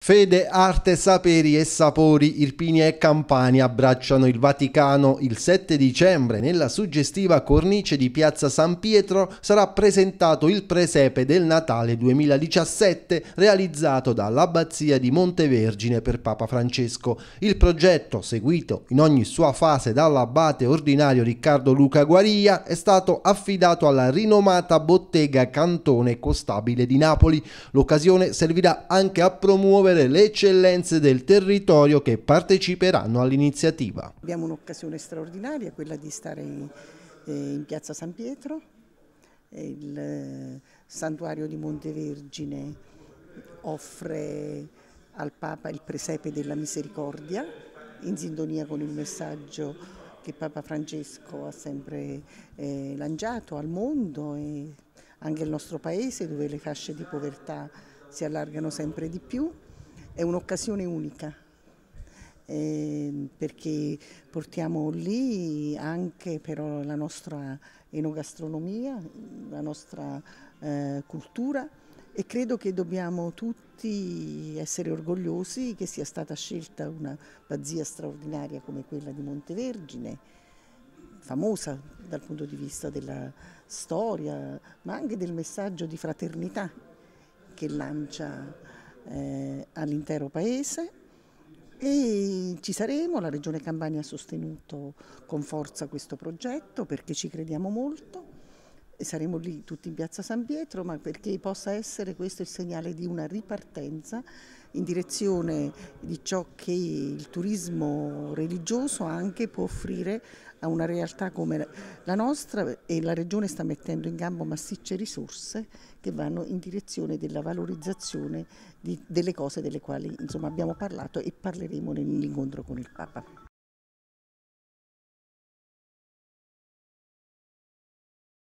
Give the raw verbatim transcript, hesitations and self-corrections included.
Fede, arte, saperi e sapori, Irpinia e Campania abbracciano il Vaticano. Il sette dicembre, nella suggestiva cornice di Piazza San Pietro, sarà presentato il presepe del Natale duemiladiciassette realizzato dall'Abbazia di Montevergine per Papa Francesco. Il progetto, seguito in ogni sua fase dall'abate ordinario Riccardo Luca Guaria, è stato affidato alla rinomata bottega Cantone Costabile di Napoli. L'occasione servirà anche a promuovere le eccellenze del territorio che parteciperanno all'iniziativa. Abbiamo un'occasione straordinaria, quella di stare in Piazza San Pietro. Il santuario di Montevergine offre al Papa il presepe della misericordia, in sintonia con il messaggio che Papa Francesco ha sempre eh, lanciato al mondo e anche al nostro paese, dove le fasce di povertà si allargano sempre di più. È un'occasione unica eh, perché portiamo lì anche però la nostra enogastronomia, la nostra eh, cultura, e credo che dobbiamo tutti essere orgogliosi che sia stata scelta una abbazia straordinaria come quella di Montevergine, famosa dal punto di vista della storia, ma anche del messaggio di fraternità che lancia eh, all'intero paese. E ci saremo, la Regione Campania ha sostenuto con forza questo progetto perché ci crediamo molto e saremo lì tutti in Piazza San Pietro, ma perché possa essere questo il segnale di una ripartenza in direzione di ciò che il turismo religioso anche può offrire a una realtà come la nostra, e la Regione sta mettendo in campo massicce risorse che vanno in direzione della valorizzazione di, delle cose delle quali insomma, abbiamo parlato e parleremo nell'incontro con il Papa.